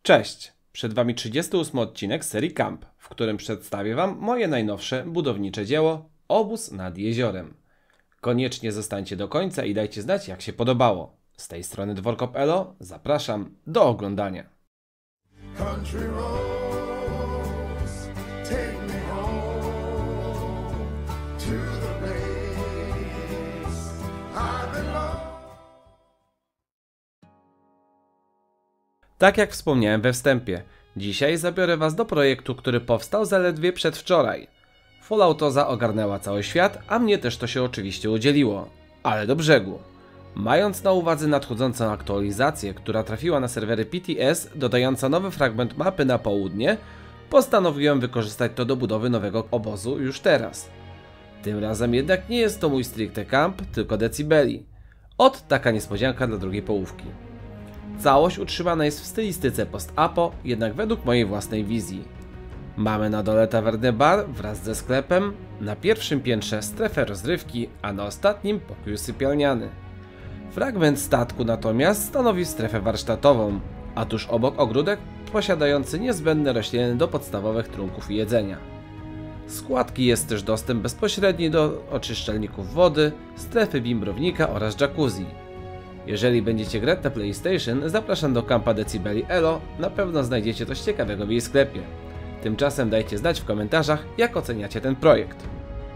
Cześć! Przed Wami 38 odcinek serii Camp, w którym przedstawię Wam moje najnowsze budownicze dzieło Obóz nad jeziorem. Koniecznie zostańcie do końca i dajcie znać, jak się podobało. Z tej strony Dworkop Elo, zapraszam do oglądania. Country roads take me home to the place I belong. Tak jak wspomniałem we wstępie, dzisiaj zabiorę Was do projektu, który powstał zaledwie przedwczoraj. Falloutoza ogarnęła cały świat, a mnie też to się oczywiście udzieliło. Ale do brzegu. Mając na uwadze nadchodzącą aktualizację, która trafiła na serwery PTS, dodająca nowy fragment mapy na południe, postanowiłem wykorzystać to do budowy nowego obozu już teraz. Tym razem jednak nie jest to mój stricte camp, tylko Decibeli. Ot taka niespodzianka dla drugiej połówki. Całość utrzymana jest w stylistyce post-apo, jednak według mojej własnej wizji. Mamy na dole tavernę bar wraz ze sklepem, na pierwszym piętrze strefę rozrywki, a na ostatnim pokój sypialniany. Fragment statku natomiast stanowi strefę warsztatową, a tuż obok ogródek posiadający niezbędne rośliny do podstawowych trunków i jedzenia. Z kładki jest też dostęp bezpośredni do oczyszczalników wody, strefy bimbrownika oraz jacuzzi. Jeżeli będziecie grać na PlayStation, zapraszam do kampa Decibeli Elo, na pewno znajdziecie coś ciekawego w jej sklepie. Tymczasem dajcie znać w komentarzach, jak oceniacie ten projekt.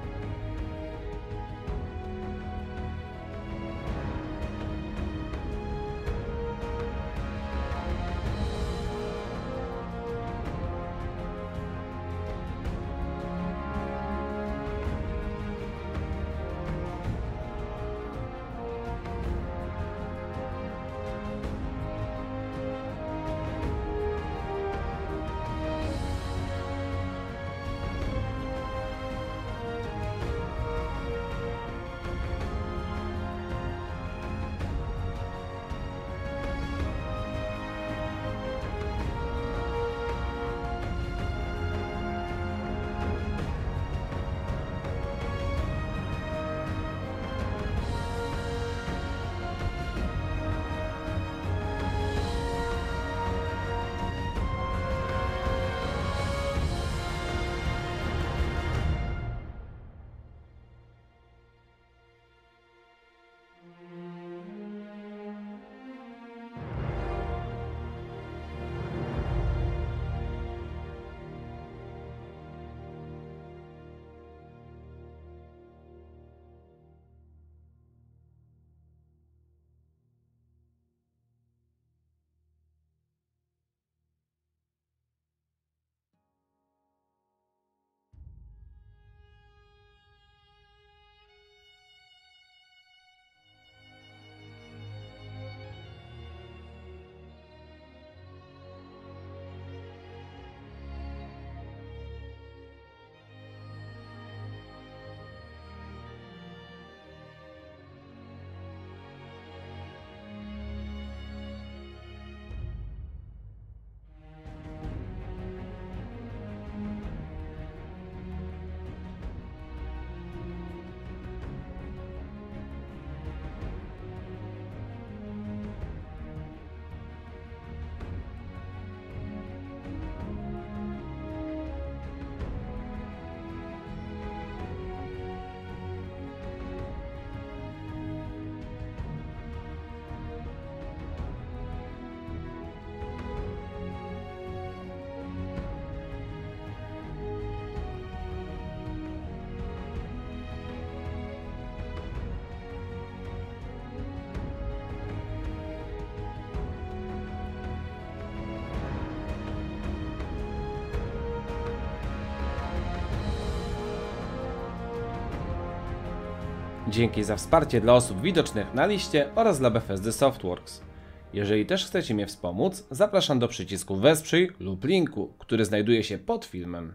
Dzięki za wsparcie dla osób widocznych na liście oraz dla Bethesdy Softworks. Jeżeli też chcecie mnie wspomóc, zapraszam do przycisku Wesprzyj lub linku, który znajduje się pod filmem.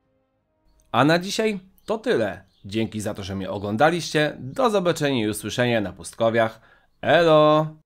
A na dzisiaj to tyle. Dzięki za to, że mnie oglądaliście. Do zobaczenia i usłyszenia na pustkowiach. Elo!